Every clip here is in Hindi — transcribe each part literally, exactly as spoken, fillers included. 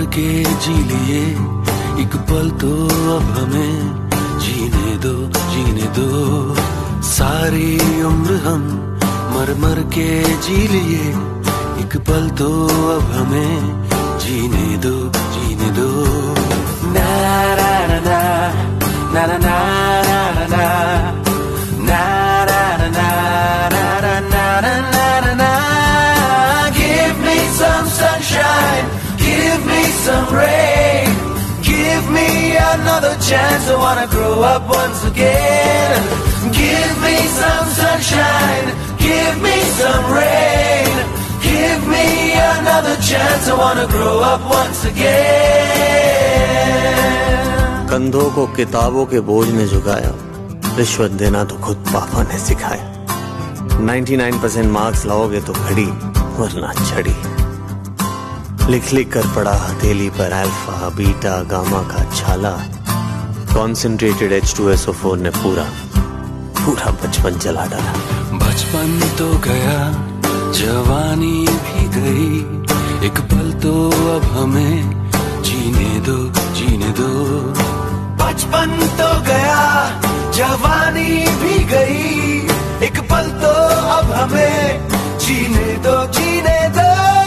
मर के जी लिए एक पल तो अब हमें जीने दो जीने दो। सारी उम्र हम मर मर के जी लिए एक पल तो अब हमें जीने दो जीने दो। ना ना ना ना ना ना ना ना na na na na na na na na na. Give me some sunshine, give me some rain, give me another chance. I wanna grow up once again. Give me some sunshine, give me some rain, give me another chance. I wanna grow up once again. कंधों को किताबों के बोझ में झुकाया, रिश्वत देना तो खुद पापा ने सिखाया। निन्यानवे परसेंट मार्क्स लाओगे तो घड़ी वरना छड़ी। लिख लिख कर पढ़ा हथेली पर अल्फा बीटा गामा का छाला। Concentrated H two S O four ने पूरा पूरा बचपन जला डाला। बचपन तो गया जवानी भी गई, एक पल तो अब हमें जीने दो जीने दो। बचपन तो गया जवानी भी गई, एक पल तो अब हमें जीने दो जीने दो।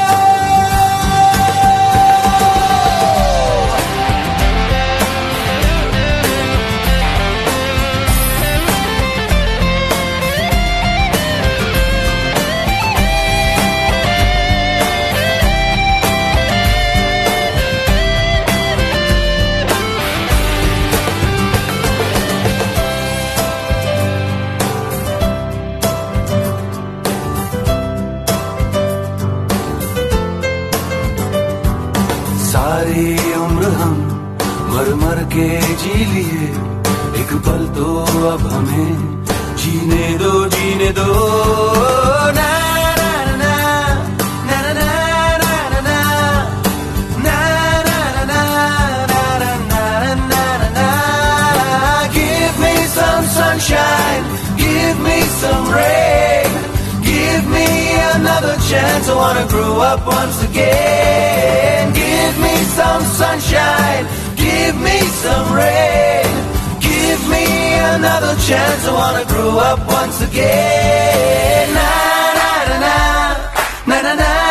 सारी उम्र हम मर मर के जी लिए, एक पल तो अब हमें जीने दो जीने दो। ना ना ना ना ना ना ना ना ना ना ना ना ना ना। Give me some sunshine, give me some rain, give me another chance. I wanna grow up once again. Give me some sunshine, give me some rain, give me another chance. I wanna grow up once again. Na na na na na na na.